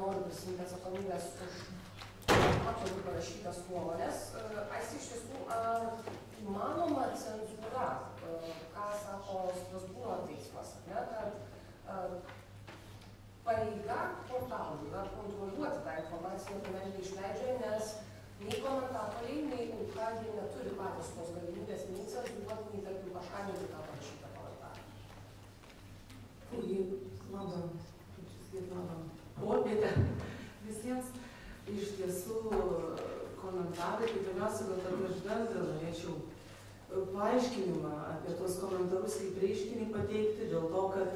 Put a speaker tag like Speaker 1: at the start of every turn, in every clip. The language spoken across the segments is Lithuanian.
Speaker 1: nenori prisiimti atsakomybės už apsaugų parašytas nuomonės. Aistė, iš tiesų, ar įmanoma cenzūra, ką sako Strasbūro teismas, ne, kad pareiga portalų yra kontroliuoti tą informaciją, kurią jie išleidžia, nes nei komentatoriai, nei auka, jie neturi patys tos galimybės nei cenzūruoti, nei tarkim pašalinti tą parašytą komentarą.
Speaker 2: Taigi, labą popietę visiems. Iš tiesų, komentarai, tai pirmiausia, gal kad aš bendrą norėčiau paaiškinimą apie tuos komentarus kaip reiškinį pateikti, dėl to, kad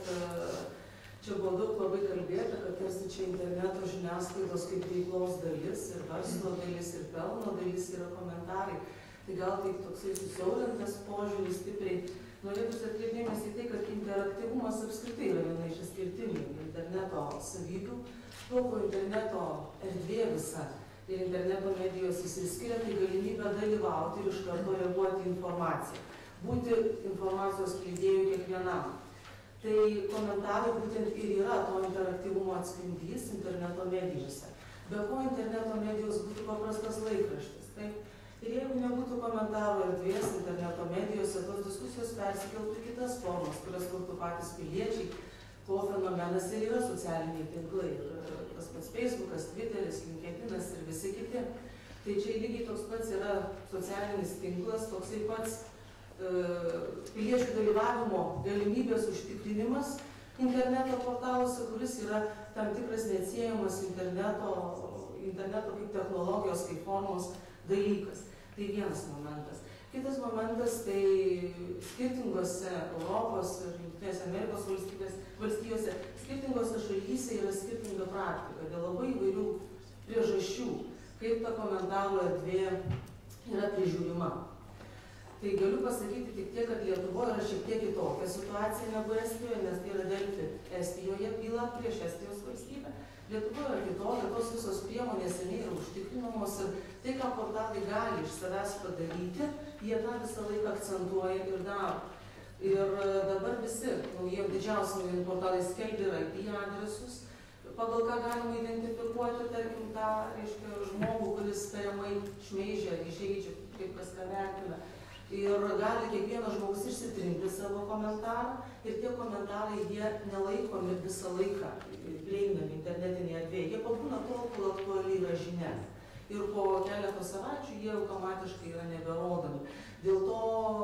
Speaker 2: čia buvo daug labai kalbėta, kad tarsi čia interneto žiniasklaidos kaip veiklos dalis, ir verslo dalis, ir pelno dalis yra komentarai. Tai gal taip toksai susiaurintas požiūris stipriai. Norėtųsi atkreipdėmės į tai, kad interaktyvumas apskritai yra viena iš skirtingų interneto savybių. Tuo, ko interneto erdvė visa ir interneto medijos išsiskiria, tai galimybę dalyvauti ir iš karto reaguoti informaciją. Būti informacijos skleidėjų kiekvienam. Tai komentarai būtent ir yra to interaktyvumo atspindys interneto medijose. Be ko interneto medijos būtų paprastas laikraštis. Taip? Ir jeigu nebūtų komentarų erdvės interneto medijose, tos diskusijos persikeltų į kitas formas, kurias kurtų patys piliečiai, ko fenomenas ir yra socialiniai tinklai. Ir tas pats Facebookas, Twitteris, LinkedInas ir visi kiti. Tai čia lygiai toks pats yra socialinis tinklas, toksai pats piliečių dalyvavimo galimybės užtikrinimas interneto portaluose, kuris yra tam tikras neatsiejamas interneto kaip technologijos, kaip formos dalykas. Tai vienas momentas. Kitas momentas, tai skirtingose Europos ir Jungtinėse Amerikos valstijose, skirtingose šalyse yra skirtinga praktika dėl labai įvairių priežasčių, kaip ta komentarų erdvė yra prižiūrima. Tai galiu pasakyti tik tiek, kad Lietuvoje yra šiek tiek kitokia situacija negu Estijoje, nes tai yra Delfi Estijoje byla prieš Estijos valstybę. Lietuvoje yra kitokia, tos visos priemonės seniai yra užtikrinamos ir tai, ką portalai gali iš savęs padaryti, jie tą visą laiką akcentuoja ir daro. Ir dabar visi didžiausi naujienų portalai skelbia IP adresus, pagal ką galima identifikuoti, tarkim, tą, reiškia, žmogų, kuris tariamai šmeižia, įžeidžia, kaip kas ką vertina. Ir gali kiekvienas žmogus išsitrinti savo komentarą ir tie komentarai, jie nelaikomi visą laiką prieinami internetinėje erdvėje. Jie pabūna tol, kol aktuali yra žinia. Ir po keletos savaičių jie automatiškai yra neberodomi. Dėl to,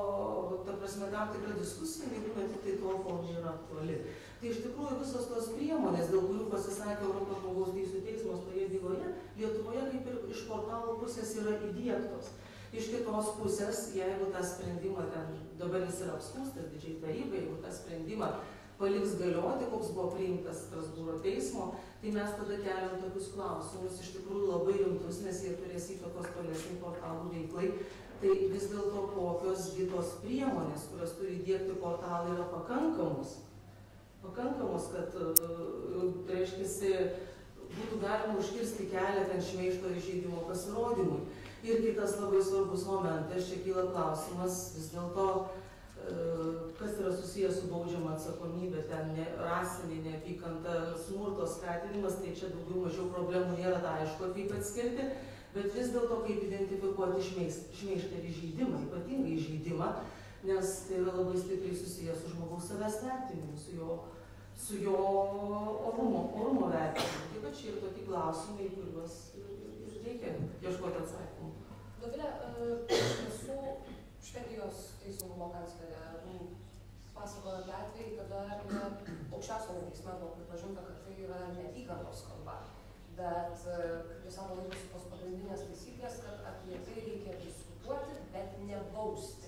Speaker 2: ta prasme, tam tikra diskusija nebūna tik tai tol, kol nėra aktuali. Tai iš tikrųjų visos tos priemonės, dėl kurių pasisakė Europos žmogaus teisių teismas toje byloje, Lietuvoje kaip ir iš portalų pusės yra įdiegtos. Iš kitos pusės, jeigu tą sprendimą, dabar jis yra apskųstas didžiai tarybai, jeigu tą sprendimą paliks galioti, koks buvo priimtas Strasbūro teismo, tai mes tada keliam tokius klausimus, iš tikrųjų labai rimtus, nes jie turės įtakos tolesnei portalų veiklai. Tai vis dėlto kokios kitos priemonės, kurias turi įdiegti portalai, yra pakankamos, kad, reiškia, būtų galima užkirsti kelią ten šmeižto ir įžeidimo pasirodymui. Ir kitas labai svarbus momentas, čia kyla klausimas, vis dėlto, kas yra susijęs su baudžiama atsakomybė, ten rasinė neapykanta, smurto skatinimas, tai čia daugiau mažiau problemų nėra, tai aišku, kaip atskirti, bet vis dėlto kaip identifikuoti šmeižtą ir įžeidimą, ypatingai įžeidimą, nes tai yra labai stipriai susijęs su žmogaus savęs vertinimu, su jo orumo vertinimu. Taip pat čia ir tokie klausimai, kuriuos reikia ieškoti atsakymų.
Speaker 1: Dovilė, esu Švedijos teisingumo kanclerė pasakojo apie atvejį, kada aukščiausiame teisme buvo pripažinta, kad tai yra neapykantos kalba. Bet, kaip jūs sako, laikosi tos pagrindinės taisyklės, kad apie tai reikia diskutuoti, bet nebausti.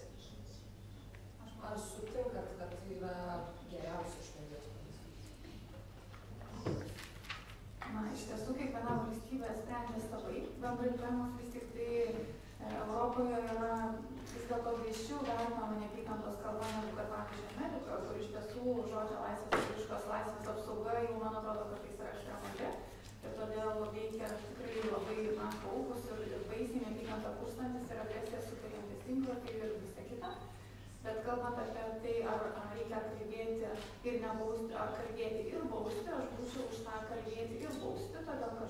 Speaker 1: Ar sutinkat, kad tai yra geriausia Švedijos pavyzdys?
Speaker 3: Na, iš tiesų, kiekviena valstybė sprendžia savaip, bendrai paėmus vis tik tai Europoje yra vis dėlto griežčiau vertinama neapykantos kalba negu kad, pavyzdžiui, Amerikoje, kur iš tiesų žodžio laisvės ir iškos laisvės apsauga jau, man atrodo, kartais yra ekstremali ir todėl veikia tikrai labai paupus ir baisiai neapykantą kurstantis ir agresiją sukeliantis tinklapiai ir visa kita. Bet kalbant apie tai, ar reikia kalbėti ir nebausti, ar kalbėti ir bausti, aš būčiau už tą kalbėti ir bausti, todėl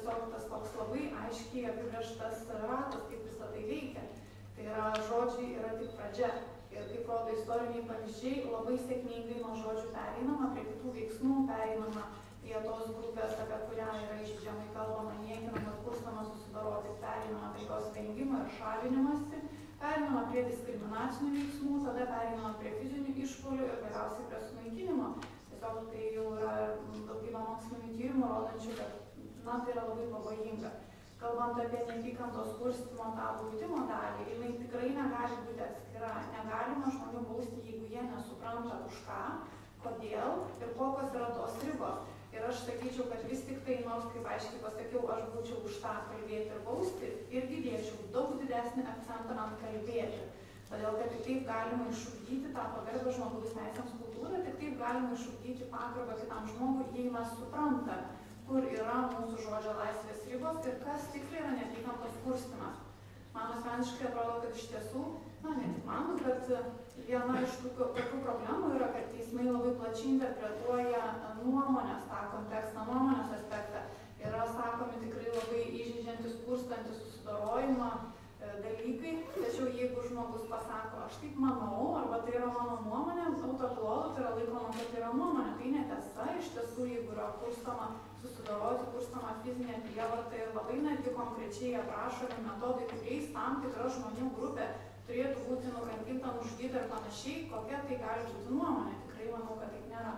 Speaker 3: tiesiog tas toks labai aiškiai apibrėžtas ratas, kaip visą tai veikia. Tai yra, žodžiai yra tik pradžia. Ir kaip rodo istoriniai pavyzdžiai, labai sėkmingai nuo žodžių pereinama prie kitų veiksmų, pereinama prie tos grupės, apie kurią yra išdidžiamai kalbama, niekinama, kurstama susidoroti, pereinama prie jos vengimo ir šalinimasi, pereinama prie diskriminacinių veiksmų, tada pereinama prie fizinių išpuolių ir galiausiai prie sunaikinimo. Tiesiog tai jau yra daugybė mokslinių tyrimų rodančių, kad tai yra labai pavojinga. Kalbant apie neapykantos kurstymo tą baudimo dalį, jinai tikrai negali būti atskira. Negalima žmonių bausti, jeigu jie nesupranta už ką, kodėl ir kokios yra tos ribos. Ir aš sakyčiau, kad vis tik tai, nors kaip aiškiai pasakiau, aš būčiau už tą kalbėti ir bausti, irgi dėčiau daug didesnį akcentą ant kalbėti. Todėl, kad tik taip galima išugdyti tą pagarbą žmogaus teisėms kultūrą, tik taip galima išugdyti pagarbą kitam žmogui, jei mes suprantame, kur yra mūsų žodžio laisvės ribos ir kas tiksliai yra neapykantos kurstymas. Man asmeniškai atrodo, kad iš tiesų, ne tik man, bet viena iš tokių problemų yra, kad teismai labai plačiai interpretuoja nuomonės tą kontekstą, nuomonės aspektą. Yra sakomi tikrai labai įžeidžiantis, kurstantis susidorojimą dalykai, tačiau jeigu žmogus pasako, aš taip manau, arba tai yra mano nuomonė, autoklodų tai yra laikoma, kad tai yra nuomonė. Tai netiesa, iš tiesų, jeigu yra kurstama susidoroti, kurstama fizinė prievarta ir labai netgi konkrečiai aprašomi metodai, kuriais tam tikra žmonių grupė turėtų būti nukankinta, nužudyta ir panašiai, kokia tai gali būti nuomonė. Tikrai manau, kad taip nėra.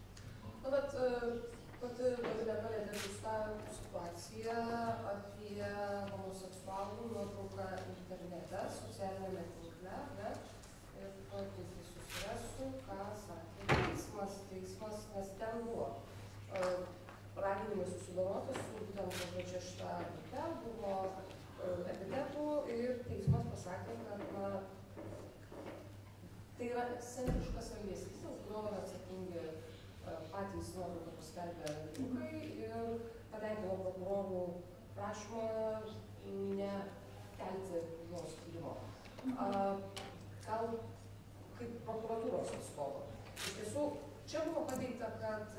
Speaker 1: Bet pati palėtė tą situaciją apie homoseksualų nuotrauką internete, socialinėme tinkle, ne? Ir puikiai susirasiu, ką sakė teismas, nes ten buvo raginimai susidoroti su būtent konkrečia šitą grupę, buvo epitetų ir teismas pasakė, kad tai yra ekscentriškas elgesys, dėl kurio yra atsakingi patys nuotrauką paskelbę dalykai ir patenkino prokurorų prašymą nekelti jos tyrimo. Gal kaip prokuratūros atstovo. Iš tiesų, čia buvo pateikta, kad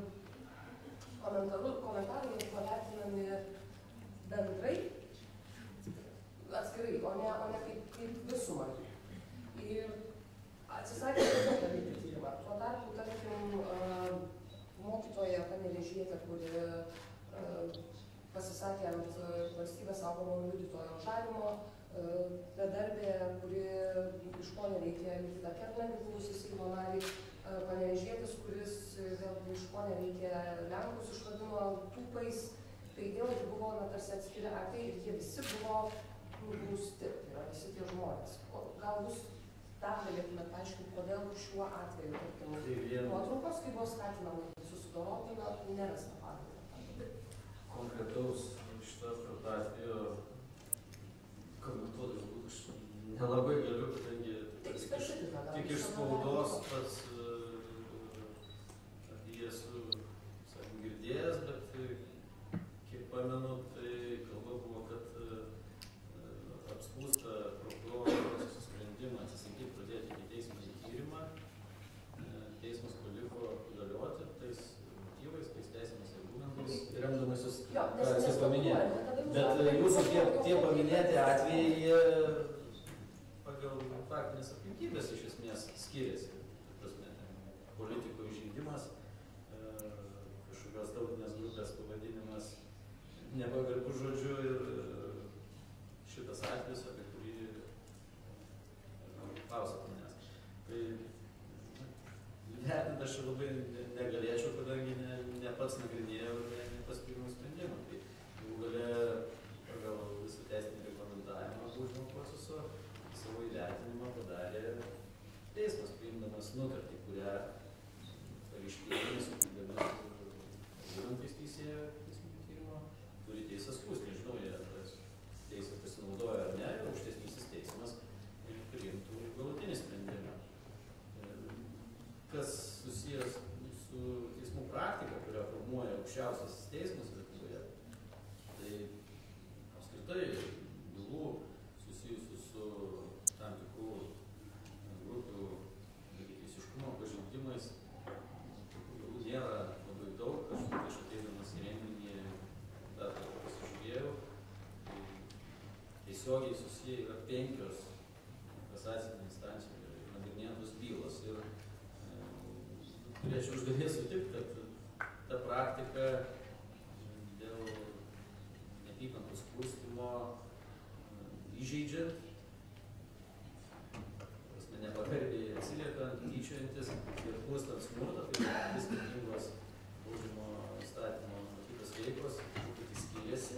Speaker 1: komentarai buvo vertinami bendrai, atskirai, o ne kaip visumą. Ir atsisakė daryti tyrimą. Tuo tarpu, tarkim, mokytoja Panevėžietė, kuri pasisakė ant valstybės saugomo liudytojo žalimo, bedarbė, kuri iš ko neveikė Nikita Kernagį, buvusi Seimo narį, Panevėžietis, kuris vėlgi iš ko neveikė Lenkus, išvadino tūpais. Tai vėlgi buvo tarsi atskiri atvejai ir jie visi buvo nubausti, tai yra visi tie žmonės. Gal jūs dar galėtumėte paaiškinti, kodėl šiuo atveju, tarkim, nuotraukos, kai buvo skatinama susidoroti, nerasta pagrindo.
Speaker 4: Konkretaus šito atveju komentuoti galbūt aš nelabai galiu, kadangi tik iš spaudos pats apie jį esu girdėjęs, bet kiek pamenu, tai kalba buvo, kad apskųsta prokuroro sprendimą atsisakyti pradėti ikiteisminį tyrimą. Teismas paliko galioti tais motyvais, tais teisiniais argumentais, remdamasis, ką jūs paminėjote. Bet jūsų tie paminėti atvejai pagal faktinės aplinkybės iš esmės skiriasi. Politikų įžeidimas, kažkokios tautinės grupės pavadinimas nepagarbus žodžiu ir šitas atvejis, apie kurį klausėt manęs. Tai vertinti aš labai negalėčiau, kadangi ne pats nagrinėjau ir ne pats priėmiau sprendimą. Tai jau galia pagal visą teisinį reglamentavimą baudžiamo proceso savo įvertinimą padarė teismas, priimdamas nutartį, kurią pareiškėjai sukildami argumentais teisėjo teisminio tyrimo turi teisę skųsti. Nežinau, jie teisę pasinaudoja ar ne, ir aukštesnysis teismas priimtų galutinį sprendimą. Kas susijęs su teismų praktika, kurią formuoja aukščiausias teismas Lietuvoje, tai apskritai bylų susijusių su tam tikrų grupių lygiateisiškumo pažeidimais bylų nėra labai daug. Aš ateidamas į renginį dar tiesiogiai susiję yra 5 kasacinė instancija nagrinėjantos bylos. Ir turėčiau iš dalies sutikti, kad ta praktika dėl neapykantos kurstymo įžeidžiant, nepagarbiai atsiliekant, tyčiojantis ir kurstant smurtą, tai yra skirtingos baudžiamo įstatymo numatytos veikos, truputį skiriasi.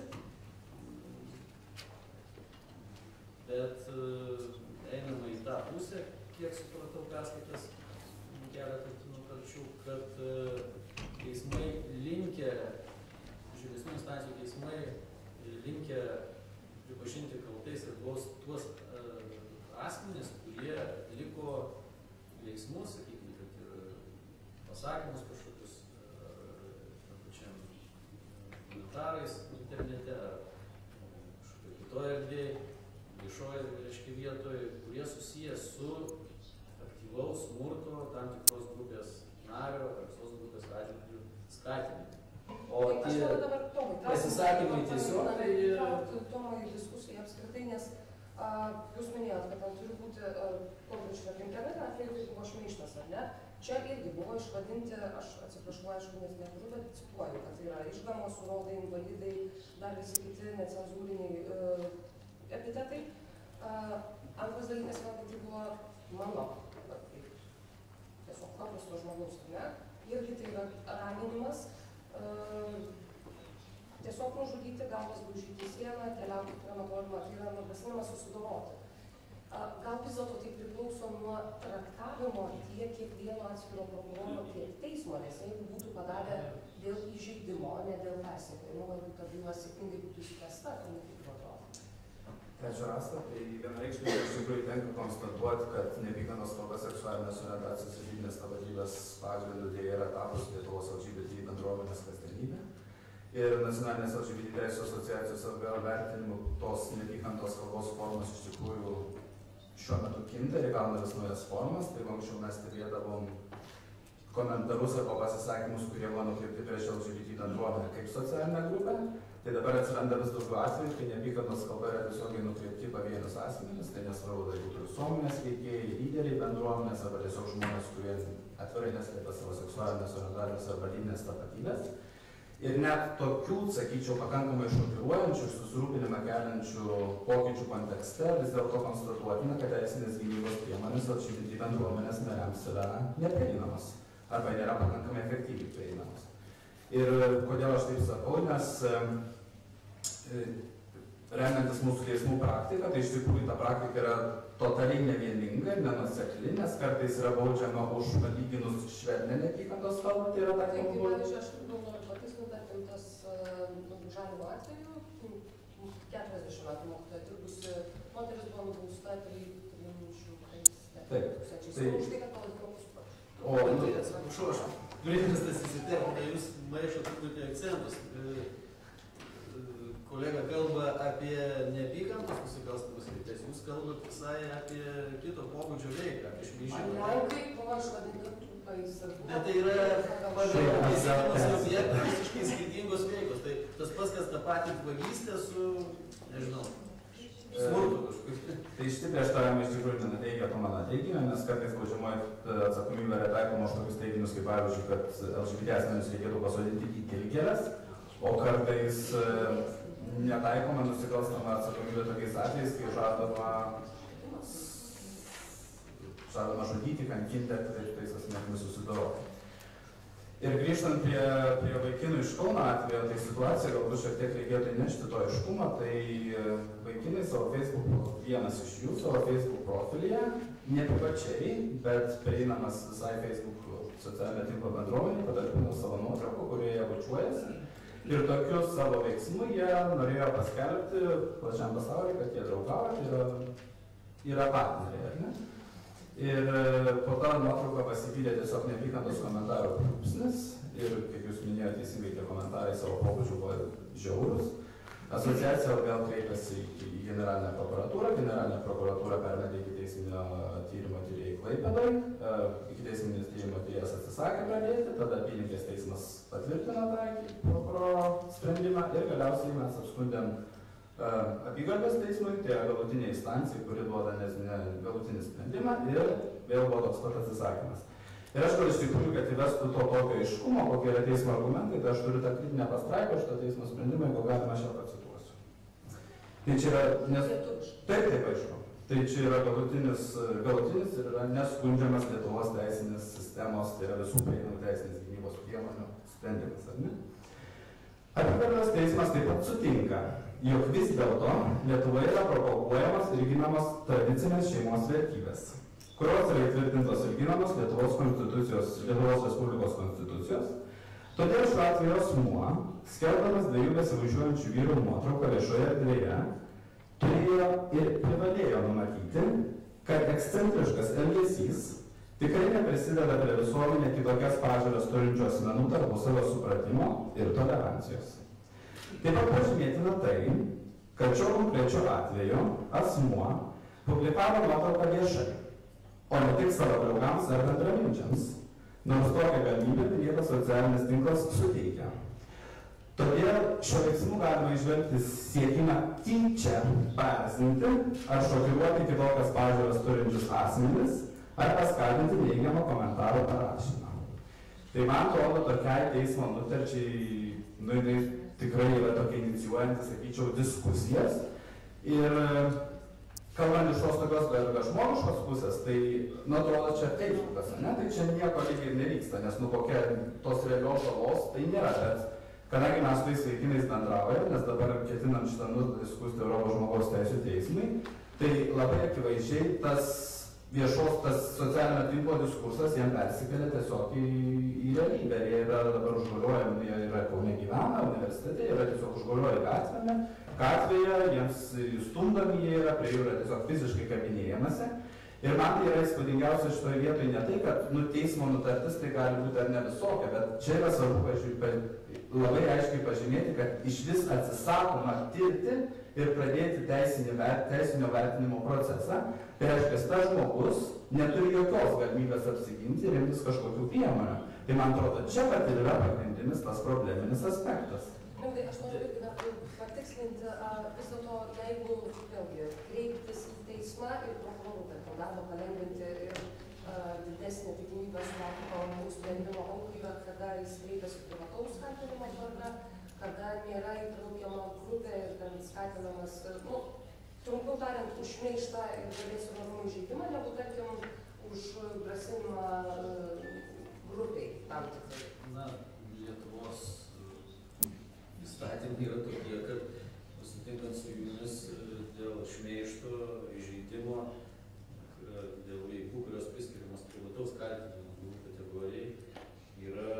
Speaker 4: Bet einama į tą pusę, kiek supratau perskaitas keletą nutarčių, kad teismai linkę, žemesnių instancijų teismai linkę pripažinti kaltais ir bausti tuos asmenys, kurie atliko veiksmus, sakykime, kad ir pasakymus kažkokius pačiam komentarais internete ar kažkokioje kitoje erdvėje, viešoje, reiškia, vietoje, kurie susiję su aktyvaus smurto tam tikros grupės nario ar visos grupės atžvilgių skatinimu. O tie pasisakymai tiesiog tai...
Speaker 1: Tomai diskusijai apskritai, nes jūs minėjot, kad ten turi būti konkrečiai internete atveju, tai buvo šmeižtas, ar ne? Čia irgi buvo išvadinti, aš atsiprašau, aišku, nes neturiu, bet cituoju, kad tai yra išgamos, surodai, invalidai, dar visi kiti necenzūriniai epitetai. Antras dalykas, vėlgi, tai buvo mano, tiesiog paprasto žmogaus, ar ne? Irgi tai yra raginimas tiesiog nužudyti, galvas daužyti sieną, keliauti krematoriumą, tai yra grasinimas susidoroti. Gal vis dėlto tai priklauso nuo traktavimo tiek kiekvieno atskiro prokuroro, tiek teismo, nes jeigu būtų padarę dėl įžeidimo, ne dėl persekiojimo, galbūt ta byla sėkmingai būtų išspręsta, tai kaip atrodo.
Speaker 5: Ačiū, Rasta. Tai vienareikšmiškai iš tikrųjų tenka konstatuoti, kad neapykantos kalba, seksualinės orientacijos ir lytinės tapatybės pagrindu dėja yra tapusi Lietuvos LGBT bendruomenės kasdienybė. Ir Nacionalinės LGBT teisų asociacijos atgal vertinimu tos neapykantos kalbos formos iš tikrųjų šiuo metu kinta ir gauna vis naujas formas. Tai anksčiau mes stebėdavom komentarus arba pasisakymus, kurie buvo nukreipti prieš LGBT bendruomenę kaip socialinę grupę. Tai dabar atsiranda vis daugiau atvejų, kai neapykantos kalba yra tiesiogiai nukreipti pavienius asmenis, tai nesvarbu, tai būtų visuomenės veikėjai, lyderiai bendruomenės arba tiesiog žmonės, kurie atvirai neslėpia savo seksualinės orientacijos arba lytinės tapatybės. Ir net tokių, sakyčiau, pakankamai šokiruojančių ir susirūpinimą keliančių pokyčių kontekste vis dėlto konstatuotina, kad teisinės gynybos priemonės LGBT bendruomenės nariams yra neprieinamos arba nėra pakankamai efektyviai prieinamos. Ir kodėl aš taip sakau, nes remiantis mūsų teismų praktiką, tai iš tikrųjų ta praktika yra totaliai nevieninga, nenuosekli, nes kartais yra baudžiama už palyginus švelnią neapykantos kalbą, tai yra ta kalba.
Speaker 1: Tai, pavyzdžiui, aš noriu patikslinti, tarkim, tas nubaudžiavimo atveju, 40 metų mokytoja dirbusi, moteris buvo nubausta 300 tūkstančiais. Už tai, kad pavadino pusprotį.
Speaker 4: Atsiprašau, aš turėdamas tas įsiterpti, jūs maišo truputį akcentus. Kolega kalba apie neapykantos nusikalstamus veiklas, jūs kalbat visai apie kito pobūdžio veiką, apie šmeižimą.
Speaker 1: Lenkai buvo išvadinti trupais.
Speaker 4: Bet tai yra pagal objektą visiškai skirtingos veikos. Tai tas pats, kas tą patį vagystę su, nežinau, smurtu kažkokiu. Tai šitie prieštaravimai iš tikrųjų nenateigia to mano teiginio, nes kartais baudžiamoji atsakomybė yra taikoma už tokius teiginius, kaip pavyzdžiui, kad LGBT asmenius reikėtų pasodinti į kilkeles, o kartais netaikoma nusikalstama atsakomybė tokiais atvejais, kai žadama žudyti, kankinti ir tais asmenimis susidoroti. Ir grįžtant prie vaikinų iš Kauno atvejo, tai situacija galbūt šiek tiek reikėtų įnešti to aiškumo, tai vaikinai savo Facebook, vienas iš jų savo Facebook profilyje, ne privačiai, bet prieinamas visai Facebook socialinio tinklo bendruomenė, padalino savo nuotrauką, kurioje bučiuojasi. Ir tokiu savo veiksmu jie norėjo paskelbti plačiam pasauliui, kad jie draugauja, yra partneriai, ar ne? Ir po to nuotrauką pasipylė tiesiog neapykantos komentarų pliūpsnis ir, kaip jūs minėjote teisingai, tie komentarai savo pobūdžiu buvo žiaurūs. Asociacija vėl kreipėsi į generalinę prokuratūrą. Generalinė prokuratūra permetė ikiteisminio tyrimo tyrėjai Klaipėdoj. Ikiteisminis tyrimo tyrėjas atsisakė pradėti, tada apylinkės teismas patvirtino tą prokuroro sprendimą ir galiausiai mes apskundėm
Speaker 5: Apygardos teismui tai galutinė instancija, kuri duoda galutinį sprendimą ir vėl buvo toks pat atsisakymas. Ir aš gal iš tikrųjų, kad įvestų to tokio aiškumo, kokie yra teismo argumentai, tai aš turiu tą kritinę pastraipą šito teismo sprendimą, jeigu galima aš ją pacituosiu. Tai čia yra, taip aišku, tai čia yra galutinis ir yra neskundžiamas Lietuvos teisinės sistemos, tai yra visų prieinamų teisinės gynybos priemonių sprendimas, ar ne? Apygardos teismas taip pat sutinka, jog vis dėlto Lietuvoje yra propaguojamos ir ginamos tradicinės šeimos vertybės, kurios yra įtvirtintos ir ginamos Lietuvos Respublikos konstitucijos. Todėl šiuo atveju asmuo, skelbdamas dviejų besivažiuojančių vyrų nuotrauką viešoje erdvėje, turėjo ir privalėjo numatyti, kad ekscentriškas elgesys tikrai neprisideda prie visuomenė kitokias pažiūras turinčių asmenų tarpusavio supratimo ir tolerancijos. Taip pat pažymėtina tai, kad šiuo konkrečiu atveju asmuo publikavo nuotrauką viešai, o ne tik savo draugams ar bendraminčiams, nors tokią galimybę minėtas socialinis tinklas suteikia. Todėl šio veiksmų galima įžvelgti siekimą tyčia paerzinti ar šokiruoti kitokias pažiūras turinčius asmenis ar paskatinti neigiamą komentarą parašymą. Tai man atrodo, tokiai teismo nutarčiai, jinai tikrai yra tokia inicijuojanti, sakyčiau, diskusijas. Ir kalbant iš tos tokios žmogiškos pusės, tai, atrodo, čia Facebookas, ne? Tai čia nieko lygiai nevyksta, nes kokia tos realios žalos tai nėra. Bet kadangi mes su tais vaikinais bendraujame, nes dabar ketinam šitą diskusiją Europos žmogaus teisių teismui, tai labai akivaizdžiai tas socialinio tinklo diskursas jam persikelia tiesiog į realybę. Jie yra dabar užgoliuojami, jie yra Kaune gyvena, universitete, jie yra tiesiog užgoliuojami gatvėje, jiems stumdomi jie yra, prie jų yra tiesiog fiziškai kabinėjamasi. Ir man tai yra įspūdingiausia šitoje vietoje ne tai, kad teismo nutartis tai gali būti ar ne visokia, bet čia yra svarbu labai aiškiai pažymėti, kad iš vis atsisakoma tirti ir pradėti teisinio vertinimo procesą. Tai reiškia, tas žmogus neturi jokios galimybės apsiginti ir imtis kažkokių priemonių. Tai man atrodo, čia pat ir yra pagrindinis tas probleminis aspektas.
Speaker 1: Tai aš noriu irgi dar patikslinti, vis dėlto, jeigu vėlgi kreiptis į teismą ir prokurorų darbą palengvinti ir didesnė tikimybė sulaukti pavojingų sprendimo aukų yra, kada jis kreipiasi privataus kaltinimo tvarka, kada nėra įtraukiama grupė ir ten skatinamas, trumpiau tariant, už šmeižtą ir garbės ir orumo įžeidimą, negu tarkim už grasinimą grupiai tam tikrai.
Speaker 4: Na, Lietuvos įstatymai yra tokie, kad sutinkant su jumis dėl šmeižto, įžeidimo, dėl veikų, kurios priskiriamos privataus kaltinimo kategorijai, yra,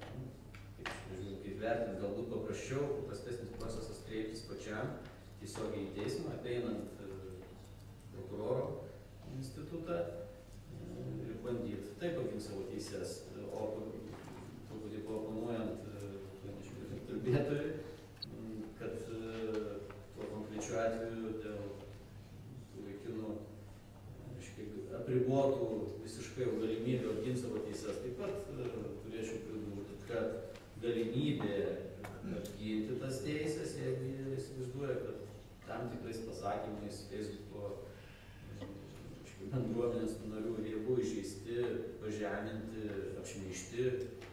Speaker 4: kaip vertinti, galbūt paprastesnis procesas kreiptis pačiam tiesiogiai į teismą, apeinant prokuroro institutą ir bandyti taip apginti savo teises. O truputį paoponuojant kalbėtojui, kad tuo konkrečiu atveju dėl tų vaikinų apribotų visiškai galimybę apginti savo teises. Taip pat turėčiau pridurti, kad galimybė apginti tas teisės, jeigu jie įsivaizduoja, kad tam tikrais pasakymais Facebooko bendruomenės narių ir jie buvo įžeisti, pažeminti, apšmeižti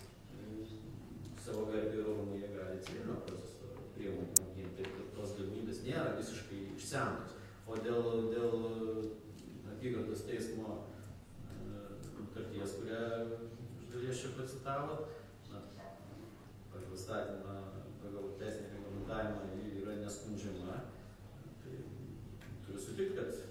Speaker 4: savo garbę ir orumą, jie gali civilinio proceso priemonių apginti. Taip, kad tos galimybės nėra visiškai išsemtos. O dėl apygardos teismo nutarties, kurią iš dalies čia pacitavot, pagal įstatymą, pagal teisinį reglamentavimą yra neskundžiama. Tai turiu sutikti, kad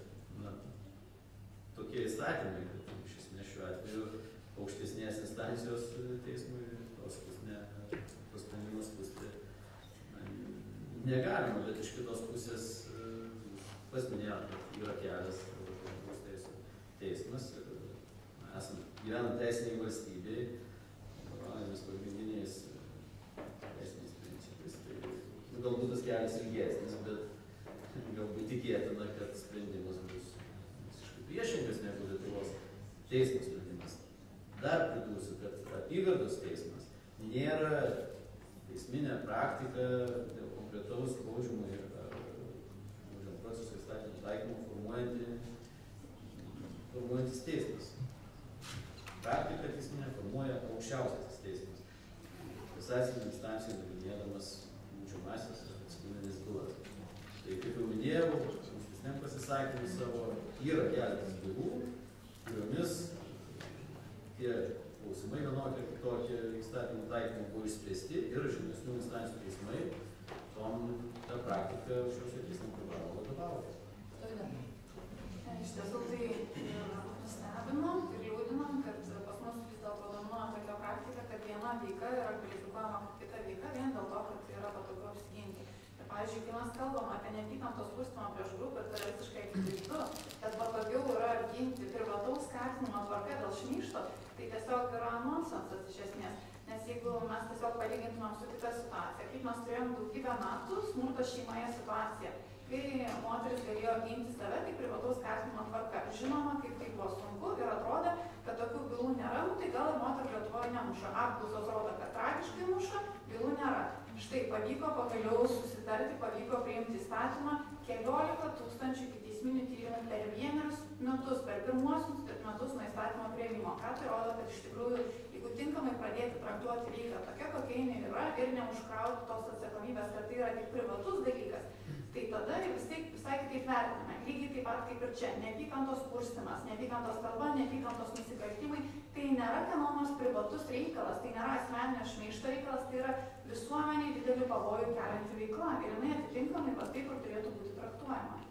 Speaker 4: tokie įstatymai, kad iš esmės šiuo atveju aukštesnės instancijos teismui tos sprendimus skųsti negalima, bet iš kitos pusės pasminėjot, kad yra kelias žmogaus teisių teismas ir gyvenant teisiniai valstybei, vadovaujamės pagrindiniais teisiniais principais. Tai galbūt tas kelias ilgesnis, bet galbūt tikėtina, kad sprendimas bus visiškai priešingas negu Lietuvos teismo sprendimas. Dar pridursiu, kad apygardos teismas nėra teisminė praktika dėl konkretaus baudžiamojo proceso įstatymų taikymą formuojantis teismas. Praktiką teisminę formuoja aukščiausiasis teismas, kasacinė instancija nagrinėdamas baudžiamąsias ir civilinės bylas. Tai kaip jau minėjau, ankstesniam pasisakymui savo, yra keletas bylų, kuriomis tie klausimai vienokie ar kitokie įstatymų taikymų buvo išspręsti ir žemesnių instancijų teismai tą praktiką šiuose teismų privalo vadovauti.
Speaker 3: Iš tiesų tai nustebinom ir liūdinom, kad pas mus vis dėlto dominuoja tokia praktika, kad viena veika yra kvalifikuojama kaip kita veika vien dėl to, kad yra patogu apsiginti. Ir pavyzdžiui, kai mes kalbam apie neapykantos kurstymą prieš grupę, tai yra visiškai akivaizdu, kad patogiau yra apginti privataus skatinimo tvarka dėl šmeižto, tai tiesiog yra nonsensas iš esmės. Nes jeigu mes tiesiog palygintumėm su kita situacija, kaip mes turėjom daugybę metų smurto šeimoje situaciją, kai moteris galėjo ginti save, tai privataus skatinimo tvarka. Žinoma, kaip tai buvo sunku ir atrodė, kad tokių bylų nėra, tai gal ir moterų Lietuvoje nemuša. Apklausos rodo, kad tragiškai muša, bylų nėra. Štai pavyko pagaliau susitarti, pavyko priimti įstatymą 14 000 ikiteisminių tyrimų per 1 metus, per pirmuosius metus nuo įstatymo priėmimo. Ką tai rodo, kad iš tikrųjų, jeigu tinkamai pradėti traktuoti veiklą tokia, kokia jinai yra ir neužkrauti tos atsakomybės, kad tai yra tik privatus dalykas, tai tada ir visai kitaip vertiname. Lygiai taip pat kaip ir čia. Neapykantos kurstymas, neapykantos kalba, neapykantos nusikaltimai, tai nėra kieno nors privatus reikalas, tai nėra asmeninio šmeižto reikalas, tai yra visuomeniai didelį pavojų kelianti veikla ir jinai atitinkamai va taip ir turėtų būti traktuojama.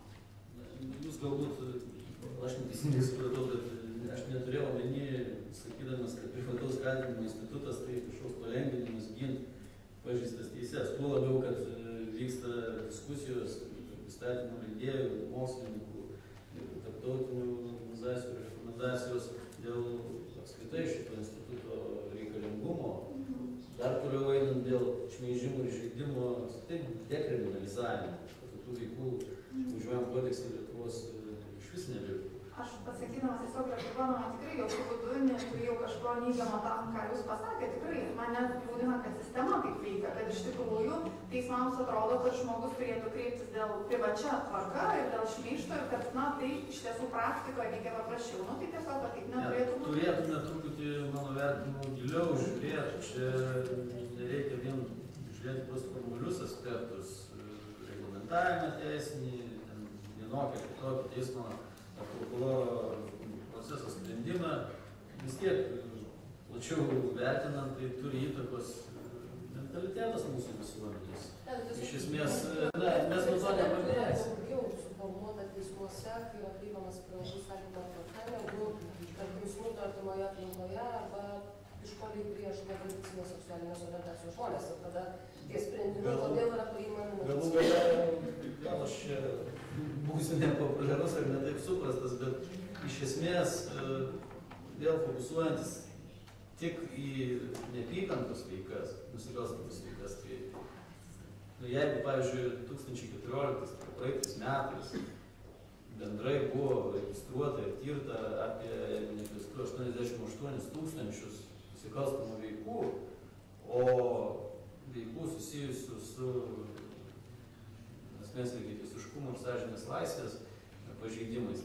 Speaker 4: Jūs galbūt, aš neteisingai supratau, bet aš neturėjau omeny, sakydamas, kad privataus skatinimo institutas tai kažkoks palengvinimas ginti pažeistas teises. Tuo labiau, kad vyksta diskusijos įstatymų leidėjų, mokslininkų, tarptautinių organizacijų ir rekomendacijos dėl apskritai šito instituto reikalingumo. Dar toliau einant dėl šmeižimų ir žaidimo, dekriminalizavimo, kad tų veikų užuojam kodeksą Lietuvos iš vis neliktų.
Speaker 3: Aš pasakydamas tiesiog reaguodama tikrai jokių būdų neturėjau kažko neigiamo tam, ką jūs pasakėte. Tikrai mane liūdina, kad sistema taip veikia, kad iš tikrųjų teismams atrodo, kad žmogus turėtų kreiptis dėl privačia tvarka ir dėl šmeižto ir kad, na, tai iš tiesų praktikoje veikia paprasčiau. Nu, tai tiesiog taip neturėtų būti.
Speaker 4: Turėtume truputį, mano vertinimu, giliau žiūrėti. Čia nereikia vien žiūrėti tuos formalius aspektus, reglamentavimą teisinį, vienokį, kitokį teismo ar prokuroro proceso sprendimą, vis tiek plačiau vertinant, tai turi įtakos mentalitetas mūsų visuomenės. Iš esmės, mes nuo to nepabėgsim.
Speaker 1: Daugiau suformuota teismuose, kai yra kreipiamas privatus skatinimo tvarka, negu tarkim smurto artimoje aplinkoje arba išpuoliai prieš netradicinės seksualinės orientacijos žmonės. Ir tada tie sprendimai kodėl yra priimami.
Speaker 4: Galų gale, gal aš čia būsiu nepopuliarus ar ne taip suprastas, bet iš esmės vėl fokusuojantis tik į neapykantos veikas, nusikalstamas veikas, tai jeigu, pavyzdžiui, 2014, praeitais metais bendrai buvo registruota ir tirta apie, jeigu neklystu, 88 000 nusikalstamų veikų, o veikų susijusių su asmens lygiateisiškumo ir sąžinės laisvės pažeidimais.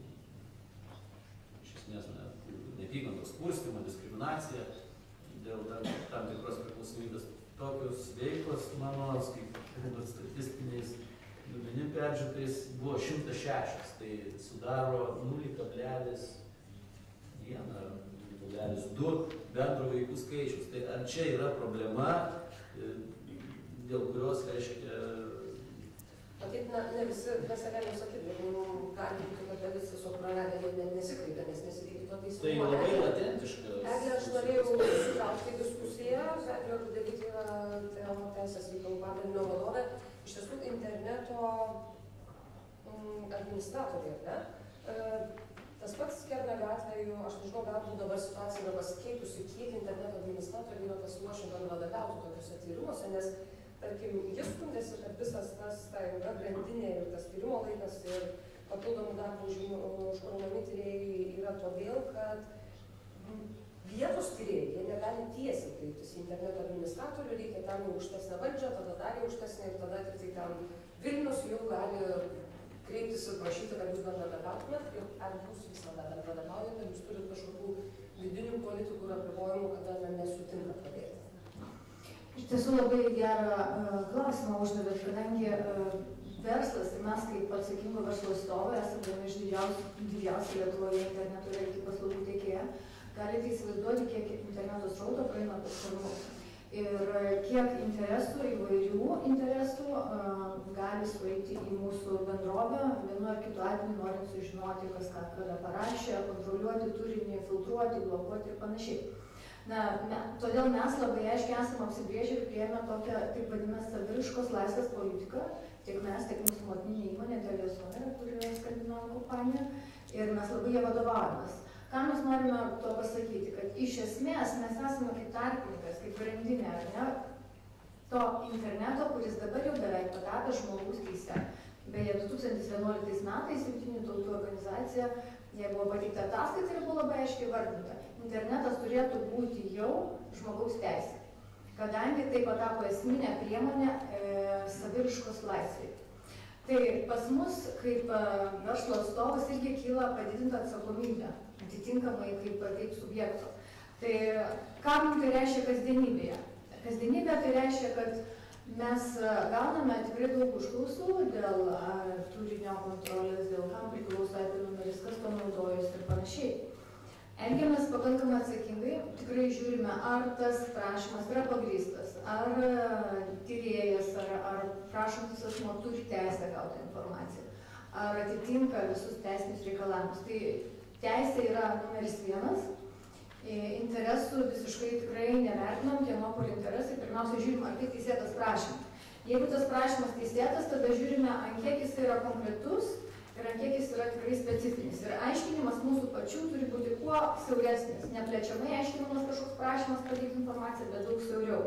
Speaker 4: Iš esmės, neapykantos kurstymo, diskriminacija dėl tam tikros priklausomybės. Tokios veiklos, mano, skaitant statistiniais duomenim peržiūrėtais, buvo 106, tai sudaro 0,1 ar 0,2 bendro vaikų skaičius. Tai ar čia yra problema, dėl kurios, reiškia,
Speaker 1: matyt, ne visi, mes negalim sakyti, bet gali būti, kad dalis tiesiog praradę nesikreipia, nes nesitikė to teismo.
Speaker 4: Tai labai latentiška.
Speaker 1: Eglė, aš norėjau įtraukti diskusiją, Eglė Rudevytė yra teisės reikalų padalinio vadovė, iš tiesų interneto administratorė, ne? Tas pats Kernagio atveju, aš nežinau, galbūt dabar situacija yra pasikeitusi, kiek interneto administratoriai yra pasiruošę bendradarbiauti tokiuose tyrimuose, nes tarkim, jis skundėsi, kad visas tas ta ilga grandinė ir tas tyrimo laikas ir papildomų darbų užkraunami tyrėjai yra todėl, kad vietos tyrėjai, jie negali tiesiai kreiptis į interneto administratorių, reikia ten aukštesnę valdžią, tada dar aukštesnę ir tada tik tai ten Vilnius jau gali kreiptis ir prašyti, kad jūs bendradarbiautumėt ir ar jūs visada bendradarbiaujate, jūs turite kažkokių vidinių politikų ir apribojimų, kada nesutinkat padėti?
Speaker 3: Iš tiesų labai gerą klausimą uždavėt, kadangi verslas ir mes kaip atsakingo verslo atstovai esame vieni iš didžiausių Lietuvoje interneto ir IT paslaugų teikėjų. Galite įsivaizduoti, kiek interneto srauto praeina per mus. Ir kiek interesų, įvairių interesų gali sueiti į mūsų bendrovę, vienu ar kitu atveju norint sužinoti, kas ką kada parašė, kontroliuoti turinį, filtruoti, blokuoti ir panašiai. Todėl mes labai aiškiai esame apsibrėžę ir priėmę tokią, taip vadinamą, saviraiškos laisvės politiką, tiek mes, tiek mūsų motininė įmonė, Telesonera, kuri yra skandinavų kompanija, ir mes labai ją vadovaujamės. Ką mes norime to pasakyti, kad iš esmės mes esame kaip tarpininkas, kaip grandinė, ar ne, to interneto, kuris dabar jau beveik patapė žmogaus teise. Beje, 2011 metais Jungtinių tautų organizacija, jai buvo pateikta ataskaita ir buvo labai aiškiai vardinta. Internetas turėtų būti jau žmogaus teisė, kadangi tai patapo esminė priemonė saviraiškos laisvei. Tai pas mus kaip verslo atstovas irgi kyla padidinta atsakomybė, atitinkamai kaip subjekto. Tai ką mums tai reiškia kasdienybėje? Kasdienybė tai reiškia, kad mes gauname tikrai daug užklausų dėl turinio kontrolės, dėl kam priklauso IP numeris, kas panaudojus ir panašiai. Elgiamės pakankamai atsakingai, tikrai žiūrime, ar tas prašymas yra pagrįstas, ar tyrėjas, ar prašantis asmuo turi teisę gauti informaciją, ar atitinka visus teisinius reikalavimus. Tai teisė yra numeris 1. Interesų visiškai tikrai nevertinam, kieno kur interesai, pirmiausia žiūrim, ar tai teisėtas prašymas. Jeigu tas prašymas teisėtas, tada žiūrime, ant kiek jis yra konkretus ir ant kiek jis yra tikrai specifinis. Ir aiškinimas mūsų pačių turi būti kuo siauresnis, neplečiamai aiškinamas kažkoks prašymas pateikti informaciją, bet daug siauriau.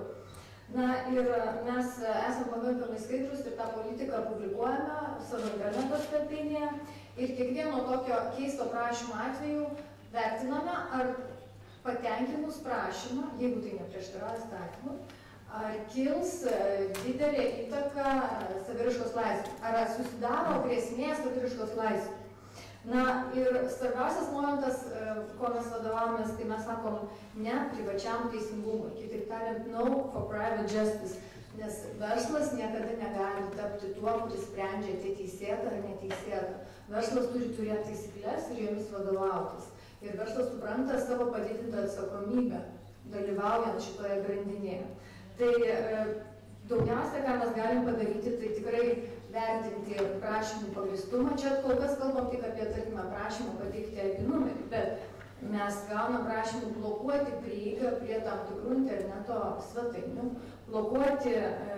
Speaker 3: Ir mes esame pakankamai skaidrus ir tą politiką publikuojame savo interneto svetainėje ir kiekvieno tokio keisto prašymo atveju vertiname, ar patenkinus prašymą, jeigu tai neprieštarauja įstatymui, ar kils didelė įtaka saviraiškos laisvei, ar susidaro grėsmė saviraiškos laisvei. Ir svarbiausias momentas, ko mes vadovavomės, tai mes sakom ne privačiam teisingumui, kitaip tariant, no for private justice, nes verslas niekada negali tapti tuo, kuris sprendžia tai teisėta ar neteisėta. Verslas turi turėti taisyklės ir jomis vadovautis. Ir verslas supranta savo padidintą atsakomybę, dalyvaujant šitoje grandinėje. Tai daugiausia, ką mes galim padaryti, tai tikrai vertinti prašymų pagrįstumą. Čia kol kas kalbam tik apie, tarkime, prašymą pateikti IP numerį, bet mes gaunam prašymų blokuoti prieigą prie tam tikrų interneto svetainių, blokuoti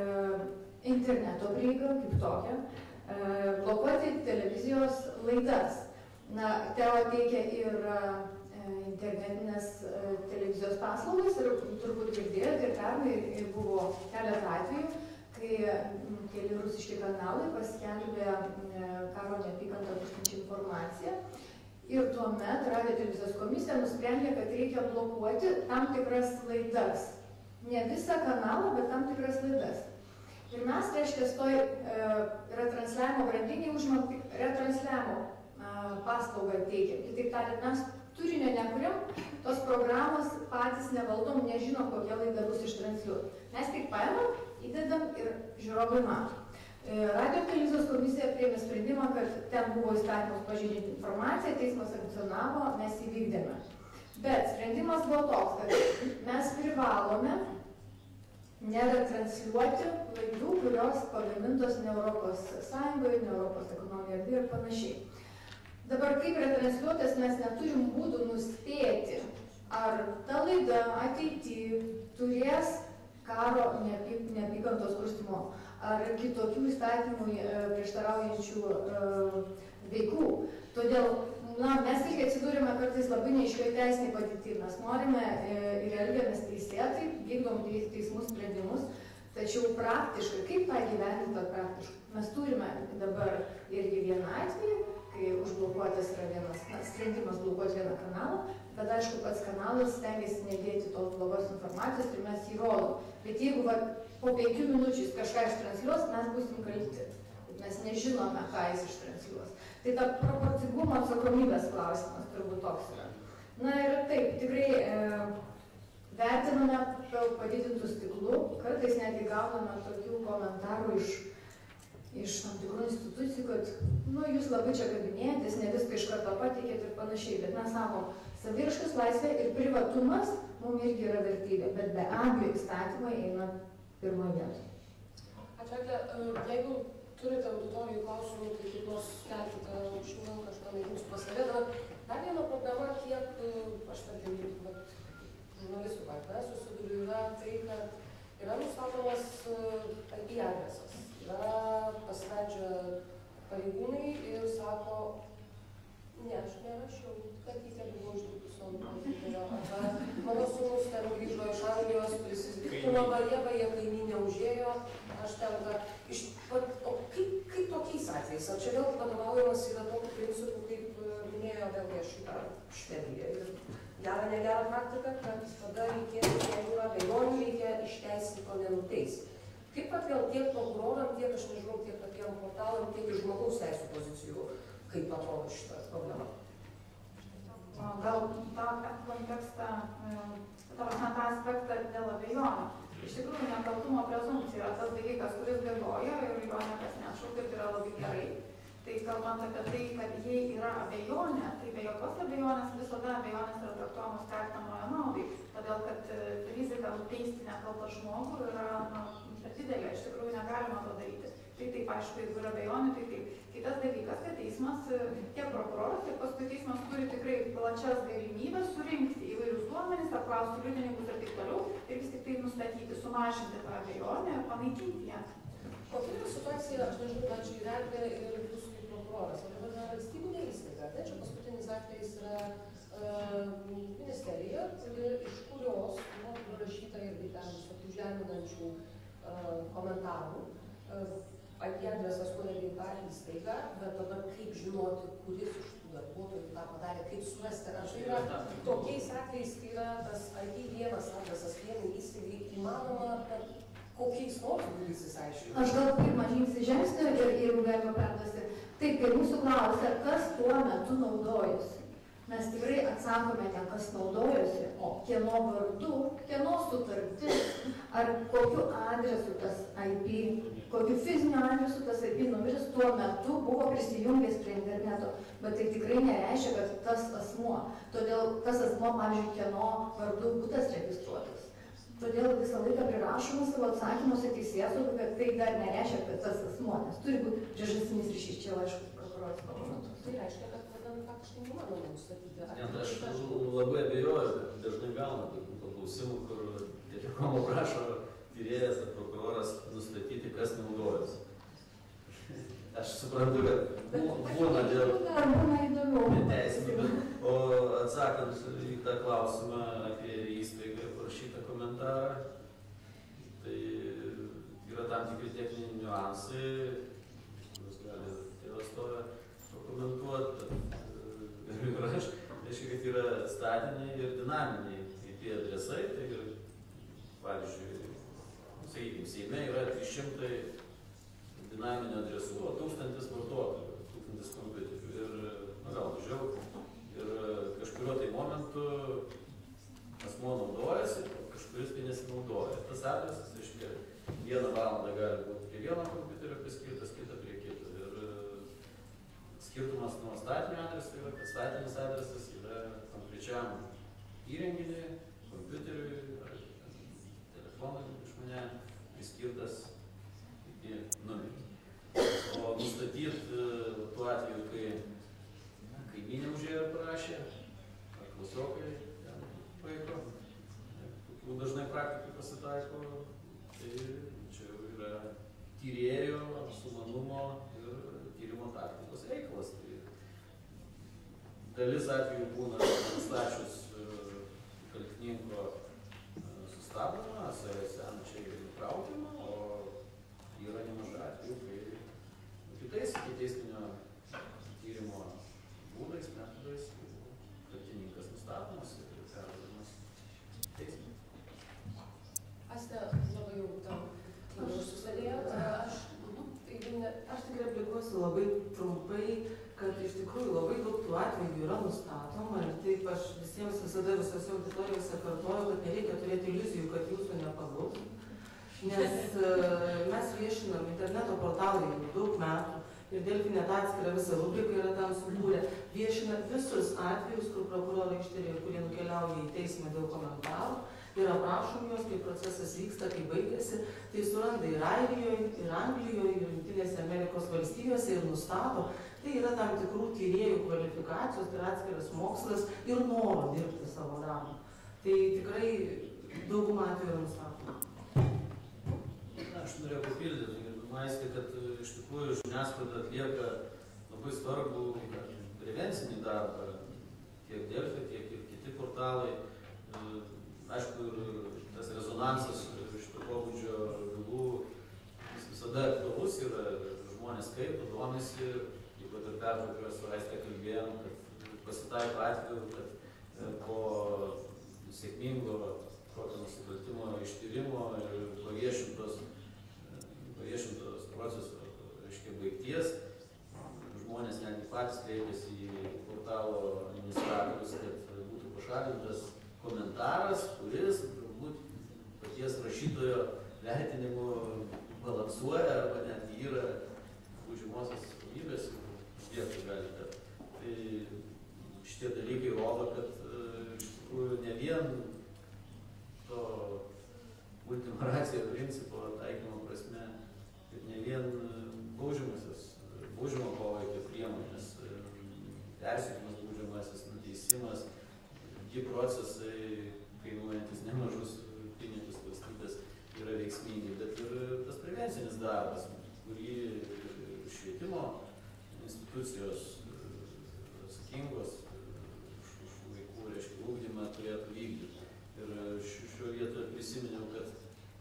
Speaker 3: interneto prieigą kaip tokią, blokuoti televizijos laidas. Teo teikia ir internetinės televizijos paslaugas ir turbūt girdėjote, ir pernai buvo keletą atvejų, kai keli rusiški kanalai paskelbė karo neapykantą kurstančią informaciją ir tuomet Radio televizijos komisija nusprendė, kad reikia blokuoti tam tikras laidas. Ne visą kanalą, bet tam tikras laidas. Ir mes, reiškia, toj retransliavimo grandinėje užimam retransliavimo paslaugą teikiam. Kitaip tariant, mes turinio nekuriam, tos programos patys nevaldom, nežinom, kokia laida bus ištransliuota. Mes tik paimam, įdedam ir žiūrovai mato. Radio televizijos komisija priėmė sprendimą, kad ten buvo įstatymus pažeidžianti informacija, teismas sankcionavo, mes įvykdėme. Bet sprendimas buvo toks, kad mes privalome neretransliuoti laidų, kurios pagamintos ne Europos Sąjungoje, ne Europos ekonomijoje ir panašiai. Dabar kaip retransliuotas mes neturim būdų nuspėti, ar ta laida ateityje turės karo neapykantos kurstymo, ar kitokių įstatymų prieštaraujančių veikų. Todėl mes irgi atsidūrėme kartais labai neaiškioj teisiniai padėty. Mes norime ir elgiamės teisėtai, vykdom teismų sprendimus, tačiau praktiškai, kaip tą gyventi praktiškai? Mes turime dabar irgi vieną atvejį, kai užblokuotas yra vienas sprendimas blokuoti vieną kanalą, bet aišku, pats kanalas stengiasi nedėti tos blogos informacijos ir mes jį rodom. Bet jeigu po 5 minučių kažką ištransliuos, mes būsim kalti. mes nežinome, ką jis ištransliuos. Tai ta proporcingumo atsakomybės klausimas turbūt toks yra. Na ir taip, tikrai vertiname padidintų stiklų, kartais netgi gauname tokių komentarų iš tam tikrų institucijų, kad, jūs labai čia kabinėjatės, ne viską iš karto patikėt ir panašiai, bet mes sakom, saviraiškos laisvė ir privatumas mums irgi yra vertybė, bet be abejo įstatymai eina pirmoje vietoje.
Speaker 1: Ačiū, Egle, jeigu turite auditorijų klausimų, tai kaip nors kelkite aukščiau, kažką mėginsiu pas save. Dar viena problema, kiek aš tarkim, žurnalistų partne susiduriu, yra tai, kad yra nustatomas IP adresas. Yra pasivedžia pareigūnai ir sako, ne, aš nerašiau, kad jie buvo uždirbus ant kompiuterio. Arba mano sūnus ten grįžo iš Anglijos, prisisdiktino Bajevą, jie kaimynė užėjo, aš ten o kaip tokiais atvejais? Ar čia vėl vadovaujamas yra tokiu principu, kaip minėjo vėlgi šitą Švediją ir gerą, negerą praktiką, kad tada reikėtų, jeigu yra abejonių, reikia išteisinti, o nenuteisti. Kaip pat vėl tiek prokuroram, tiek, aš nežinau, tiek patiem portalam, tiek iš žmogaus teisų pozicijų, kaip atrodo šitą problemą?
Speaker 3: Gal tą kontekstą, tą aspektą dėl abejonių. Iš tikrųjų, nekaltumo prezumpcija yra tas dalykas, kuris galioja ir jo niekas neatšaukia, tai yra labai gerai. Tai kalbant apie tai, kad jei yra abejonė, tai be jokios abejonės visada abejonės yra traktuojamos kaltinamojo naudai, todėl kad rizika nuteisti nekaltą žmogų yra per didelė, iš tikrųjų negalima to daryti. Tai taip, aišku, jeigu yra abejonių, tai taip. Kitas dalykas, kad teismas, tiek prokuroras, tiek paskui teismas turi tikrai plačias galimybės surinkti įvairius duomenis, apklausti liudininkus ir taip toliau, ir vis tik tai nustatyti, sumažinti tą abejonę ir panaikinti ją.
Speaker 1: Kokia yra situacija, aš nežinau, kad čia įvertė ir jūs kaip prokuroras, o dabar yra valstybinė įstaiga, tai čia paskutinis atvejis yra ministerija, iš kurios buvo parašyta irgi ten tokių žeminančių komentarų. IP adresas kolegijai tą įstaigą, bet tada kaip žinoti, kuris iš tų darbuotojų tą padarė, kaip surasti. Ar tai yra tokiais atvejais, kai yra tas IP vienas adresas vienai įstaigai įmanoma, kokiais nors būdais išsiaiškinti?
Speaker 3: Aš gal pirmą žingsnį žengsiu ir jeigu galima perduosi. Taip, kai mūsų klausia, kas tuo metu naudojosi. Mes tikrai atsakome ne kas naudojosi, o kieno vardu, kieno sutartis, ar kokiu adresu tas IP, kokiu fiziniu adresu tas IP numeris tuo metu buvo prisijungęs prie interneto. Bet tai tikrai nereiškia, kad tas asmuo, todėl tas asmuo, pavyzdžiui, kieno vardu būtas registruotas. Todėl visą laiką prirašoma savo atsakymuose teisėsaugai, kad tai dar nereiškia, kad tas asmuo, nes turi būti priežastinis ryšys, čia aišku, prokuroras pakomentuos.
Speaker 1: Tai reiškia, kad faktiškai nemanoma nustatyti.
Speaker 4: Aš labai abejoju, dažnai gauna tokių paklausimų, kur telekomo prašo tyrėjas ar prokuroras nustatyti, kas naudojasi. Aš suprantu, kad būna dėl neteisinių, o atsakant į tą klausimą apie įstaigą parašytą komentarą, tai yra tam tikri techniniai niuansai, kuriuos gali tėvas stovę pakomentuoti. Ir aš, reiškia, kad yra statiniai ir dinaminiai IP adresai, tai ir, pavyzdžiui, sakykime, Seime yra 300 dinaminių adresų, o 1000 vartotojų, 1000 kompiuterių ir, gal mažiau, ir kažkurio tai momentu asmuo naudojasi, kažkuris tai nesinaudoja. Tas adresas, reiškia, 1 valandą gali būti prie vieno kompiuterio priskirtas, kitą prie kito. Skirtumas nuo statinio adreso yra, kad statinis adresas yra konkrečiam įrenginiui, kompiuteriui ar telefonui išmaniam priskirtas iki numerį. O nustatyti tuo atveju, kai kaimynė užėjo ir parašė, ar klasiokai vaiko, kokių dažnai praktikų pasitaiko, tai čia yra tyrėjo, sumanumo ir tyrimo taktikos reikalas. Tai dalis atvejų būna nustačius kaltininko sustabdymą, senčiai nutraukiamą, o yra nemažai atvejų, kai kitais ikiteisminio tyrimo būdais, metodais, kaltininkas nustatomas ir perduodamas teismui.
Speaker 1: Asta, labai jau tam užsisadėjot, aš
Speaker 2: Aš tik yra nustatoma ir taip aš visiems visada visose auditorijose kartuoju, kad nereikia turėti iliuzijų, kad jūsų nepagaus. Nes mes viešinam interneto portalai jau daug metų ir Delfi net atskira visa rubrika yra tam sukūrę. Viešina visus atvejus, kur prokurorai ištirė, kurie nukeliauja į teismą dėl komentarų ir aprašom juos, kai procesas vyksta, kai baigėsi. Tai suranda ir Airijoje, ir Anglijoje, ir Jungtinėse Amerikos valstijose ir nustato. Tai yra tam tikrų tyrėjų kvalifikacijos, tai yra atskiras mokslas ir noro dirbti savo darbą. Tai tikrai daugumą atvejų yra nustatoma.
Speaker 4: Aš norėjau papildyti, Aistė, kad iš tikrųjų žiniasklaida atlieka labai svarbų prevencinį darbą, tiek Delfi, tiek ir kiti portalai. Aišku, ir tas rezonansas šito pobūdžio bylų visada aktualus yra, žmonės skaito, domisi, kaip ir pertraukoje su Aiste kalbėjom, kad pasitaiko atveju, kad po sėkmingo kokio nusikaltimo ištyrimo ir paviešintos proceso, reiškia, baigties, žmonės netgi patys kreipiasi į portalo administratorius, kad būtų pašalintas komentaras, kuris turbūt paties rašytojo vertinimu balansuoja arba netgi yra baudžiamosios atsakomybės vietų gali tapti. Tai šitie dalykai rodo, kad iš tikrųjų ne vien to ultima ratio principo taikymo prasme, kad ne vien baudžiamo poveikio priemonės, persiekimas baudžiamasis, nuteisimas, tie procesai, kainuojantis nemažus pinigus valstybės, yra veiksmingi, bet ir tas prevencinis darbas, kurį švietimo institucijos atsakingos už vaikų, reiškia, ugdymą turėtų vykdyti. Ir šioje vietoje prisiminiau, kad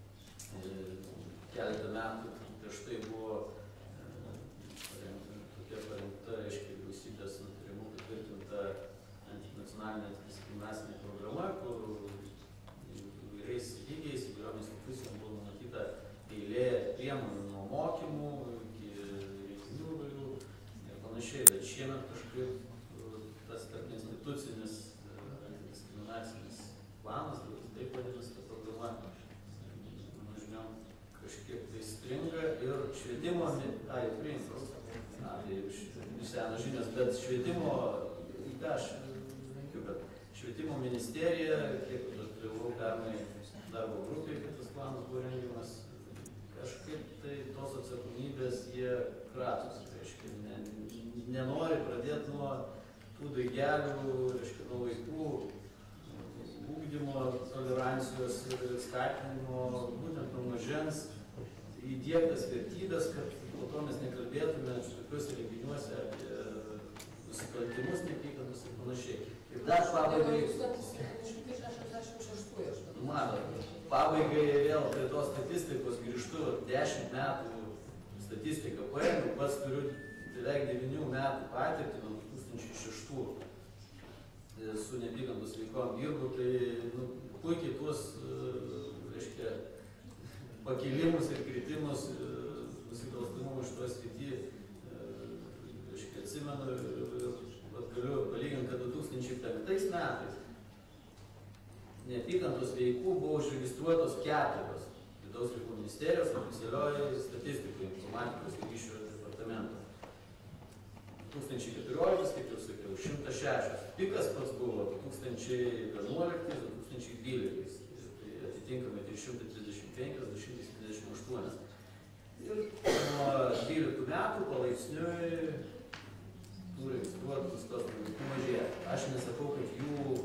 Speaker 4: keletą metų prieš tai buvo tokia parengta, reiškia, vyriausybės nutarimu patvirtinta antinacionalinė diskriminacinė programa, kur įvairiais lygiais, įvairiom institucijom buvo numatyta eilė priemonių nuo mokymų iki reikinių galių ir panašiai. Bet šiemet kažkaip tas tarpinstitucinis antidiskriminacinis planas, taip vadinasi ta programa, mano žiniom, kažkiek tai stringa ir švietimo, tai priimtas, tai senos žinios, bet švietimo, aš linkiu, bet švietimo ministerija, kiek aš dalyvau pernai darbo grupėje, kad tas planas buvo rengiamas, kažkaip tai tos atsakomybės jie kratosi, reiškia, nenori pradėti nuo tų daigelių, reiškia, nuo vaikų ūkdymo, tolerancijos ir skatinimo, būtent nuo mažens įdiegtas vertybės, kad po to mes nekalbėtume tokiuose renginiuose apie nusikaltimus, neapykantus ir panašiai. Ir dar pabaigai... Pabaigai vėl prie tos statistikos grįžtu, 10 metų statistiką paėmiau, pats turiu beveik 9 metų patirtį nuo 2006 su neapykantos veikom dirbu, tai puikiai tuos, reiškia, pakilimus ir kritimus nusikalstamumų šitoje srityje, reiškia, atsimenu ir galiu palyginti, kad 2005 metais neapykantos veikų buvo užregistruotos 4 Vidaus reikalų ministerijos oficialioje statistikoje informatikos ir ryšių departamento. 2014, kaip jau sakiau, 106. Pikas pats buvo 2011-2012, tai atitinkamai 335, 228. Ir nuo 12 metų palaipsniui tų registruotų nusikalstamų veikų mažėja. Aš nesakau, kad jų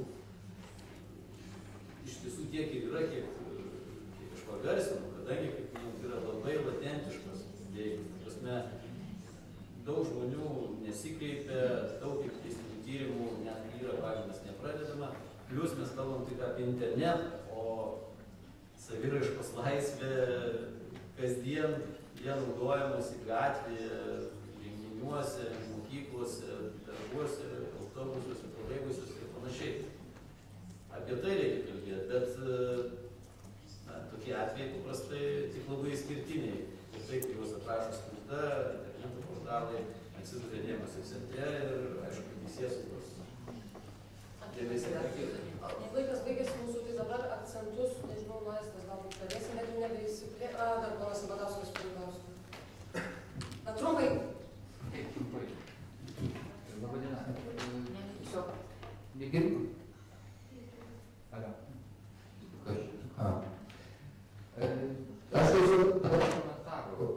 Speaker 4: iš tiesų tiek ir yra, kiek aš pagarsinu, kadangi, kaip minėjau, yra labai latentiškas veiklas. Prasme, daug žmonių nesikreipia, daug ikiteisminių tyrimų net yra pagrindas nepradedama. Plius mes kalbam tik apie internetą, o saviraiškos laisvė kasdien jie naudojamasi gatvėje, renginiuose, mokyklose, darbuose, autobusuose, troleibusuose ir panašiai. Apie tai reikia kalbėti, bet tokie atvejai paprastai tik labai išskirtiniai. Ir taip juos aprašo spauda, interneto portalai, atsiduria dėmesio centre ir, aišku, teisėsaugos
Speaker 1: Laikas baigėsi mūsų, tai dabar akcentus, nežinau, nuėstas galbūt pradėsim, bet jau nebeįsiplė... Dar ponas Sabatauskas turi klausimą. Trumpai.
Speaker 6: Taip, trumpai. Labadiena. Tiesiog negirdim. Alio. Aš klausiau komentarų.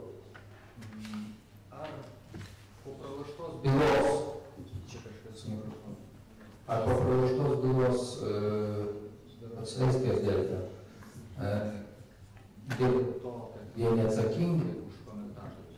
Speaker 6: Ar po praloštos bylos, čia kažkas su mikrofonu, ar po praloštos bylos Estijos delta, dėl to, kad jie neatsakingi už komentatorius.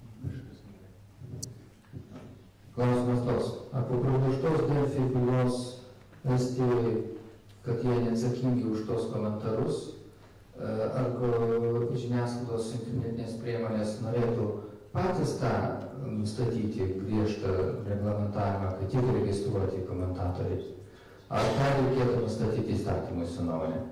Speaker 6: Klausimas toks, ar po praloštos Delfi bylos Estijoje, kad jie neatsakingi už tos komentarus, ar žiniasklaidos internetinės priemonės norėtų patys tą nustatyti griežtą reglamentavimą, kad tik registruoti komentatoriai? Ar tą reikėtų nustatyti įstatymui su nuomonė?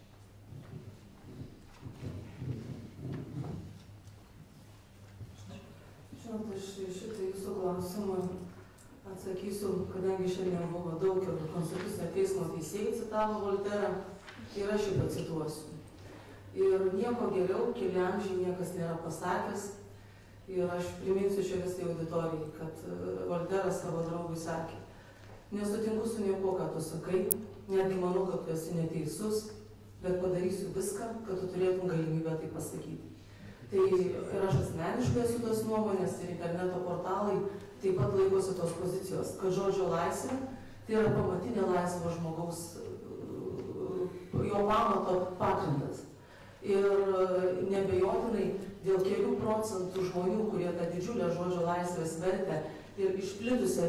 Speaker 2: Žinot, aš šitą jūsų klausimą atsakysiu, kadangi šiandien buvo daug ir Konstitucinio teismo teisėjai citavo Volterą ir aš jį pacituosiu. Ir nieko geriau, keli amžiai niekas nėra pasakęs. Ir aš priminsiu šią visą auditoriją, kad Volteras savo draugui sakė: nesutinku su nieko, ką tu sakai, netgi manau, kad tu esi neteisus, bet padarysiu viską, kad tu turėtum galimybę tai pasakyti. Tai ir aš asmeniškai esu tos nuomonės ir interneto portalai taip pat laikosi tos pozicijos, kad žodžio laisvė tai yra pamatinė laisvo žmogaus, jo pamato pagrindas. Ir nebejotinai dėl kelių procentų žmonių, kurie tą didžiulę žodžio laisvės vertę ir išplitusią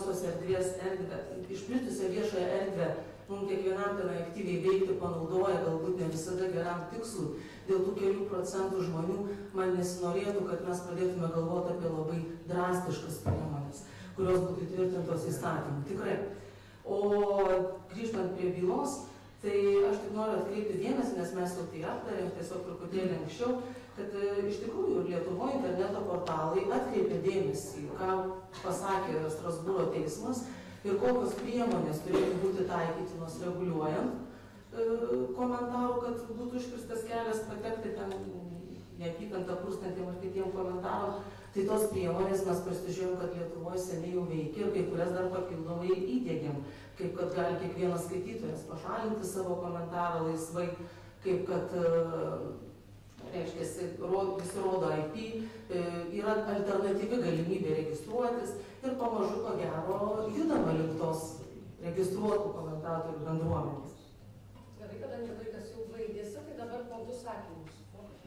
Speaker 2: viešąją erdvę mums kiekvienam tenai aktyviai veikti panaudoja, galbūt ne visada geram tikslui. Dėl tų kelių procentų žmonių man nesinorėtų, kad mes pradėtume galvoti apie labai drastiškas priemonės, kurios būtų įtvirtintos įstatymų. Tikrai. O grįžtant prie bylos, tai aš tik noriu atkreipti dėmesį, nes mes jau tai aptarėm tiesiog truputėlį anksčiau, kad iš tikrųjų Lietuvoje interneto portalai atkreipė dėmesį, ką pasakė Strasbūro teismas ir kokios priemonės turėtų būti taikytinos reguliuojant komentarų, kad būtų užkirstas kelias patekti ten neapykantą kurstantiem ar kitiem komentaram. Tai tos priemonės mes pasižiūrėjom, kad Lietuvoje seniai jau veikia ir kai kurias dar papildomai įdėgiam, kaip kad gali kiekvienas skaitytojas pašalinti savo komentarą laisvai, kaip kad reiškia, visi rodo IP, yra alternatyvi galimybė registruotis ir pamažu, ko gero, judama link tos registruotų komentatorių bendruomenės.
Speaker 1: Gerai, kadangi laikas jau baigėsi, tai dabar po 2 sakinius.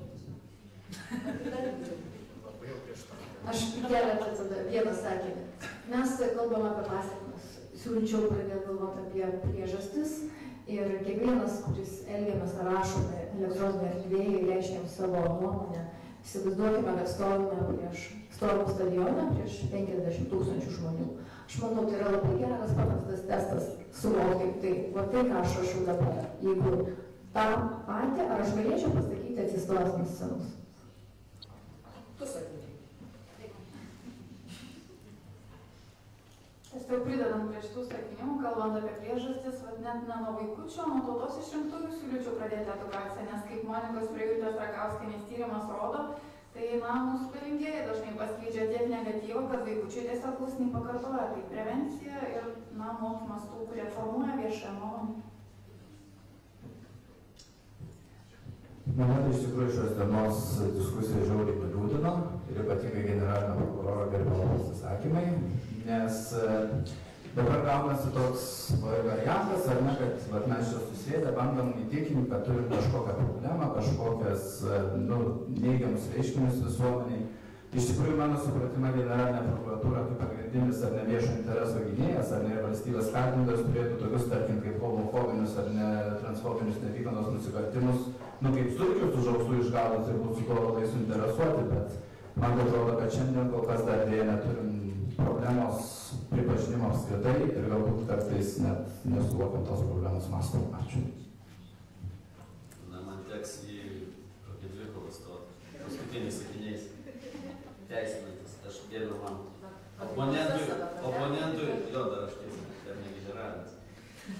Speaker 7: Aš keletą tada vieną sakinį. Mes kalbam apie pasekmes. Siūlyčiau pradėti galvoti apie priežastis ir kiekvienas, kuris elgiamės ar rašome elektroninėje erdvėje, reiškiam savo nuomonę. Įsivaizduokime, kad stovim stadione prieš 50 000 žmonių. Aš manau, tai yra labai geras paprastas testas suvokti. Tai ką aš rašau dabar. Jeigu tą patį, ar aš galėčiau pasakyti atsistojęs ant scenos?
Speaker 1: Tu sakai.
Speaker 3: Tiesiog pridedant prie šitų sakinių, kalbant apie priežastis, net ne nuo vaikučio, nuo tautos išrinktųjų siūlyčiau pradėti edukaciją, nes kaip Monikos Frejutės Rakauskienės tyrimas rodo, tai mūsų galingieji dažnai paskleidžia tiek negatyvą, kad vaikučiai tiesiog klusniai pakartoja. Tai prevencija ir mokymas tų, kurie formuoja viešąją nuomonę.
Speaker 5: Mane tai iš tikrųjų šios dienos diskusija žiauriai nuliūdino ir ypatingai generalinio prokuroro gerbiamo pasisakymai, nes dabar gaunasi toks variantas, ar ne, kad mes čia susėdę bandom įtikinti, kad turim kažkokią problemą, kažkokias neigiamus reiškinius visuomeniai. Iš tikrųjų, mano supratimą, generalinė prokuratūra kaip pagrindinis ar ne viešo intereso gynėjas, ar ne valstybės kaltintojas turėtų tokius, tarkim, kaip homofobinius ar ne transfobinius neapykantos nusikaltimus, kaip sulkius už ausų išgaudus ir būtų su tuo labai suinteresuoti, bet man atrodo, kad šiandien kol kas dar dėja neturim problemos pripažinimo apskritai ir galbūt kartais net nesuvokiam tos problemos mastų. Ačiū.
Speaker 4: Na, man teks į kokį dvikovą stoti. Paskutiniais sakiniais. Teisinantis. Aš dėliu man. Oponentui, jo dar aš teisinant, dar negi žeravimas.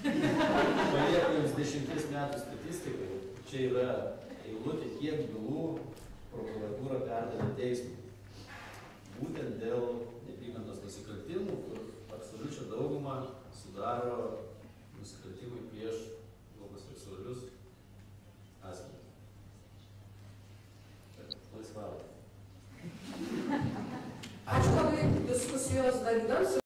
Speaker 4: 20 metų statistikai, čia yra eilutė, kiek bylų prokuratūra perdavė teismui. Būtent dėl neapykantos nusikaltimų, kur absoliučią daugumą sudaro nusikaltimai prieš homoseksualius asmenis. Laisvalaikį.
Speaker 1: Ačiū labai diskusijos dalyviams.